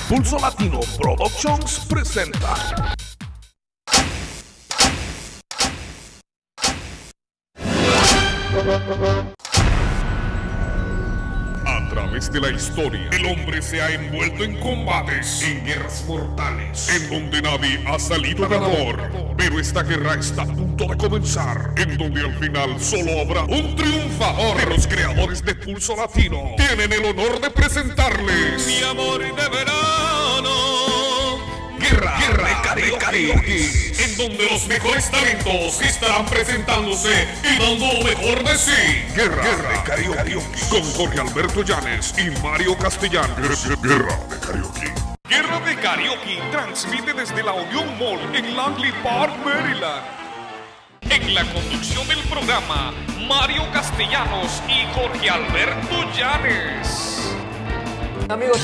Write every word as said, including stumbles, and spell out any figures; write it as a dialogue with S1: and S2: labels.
S1: Pulso Latino Productions presenta a través de la historia, el hombre se ha envuelto en combates, en guerras mortales, en donde nadie ha salido ganador. Pero esta guerra está a punto de comenzar, en donde al final solo habrá un triunfador. De los creadores de Pulso Latino tienen el honor de presentarles
S2: Mi amor de verano,
S1: Guerra, Guerra de Karaoke, en donde los mejores talentos estarán presentándose y dando lo mejor de sí. Guerra, Guerra de Karaoke, con Jorge Alberto Llanes y Mario Castellanos. Guerra de Karaoke. Guerra de Karaoke transmite desde la Union Mall en Langley Park, Maryland. En la conducción del programa, Mario Castellanos y Jorge Alberto Llanes.
S3: Amigos.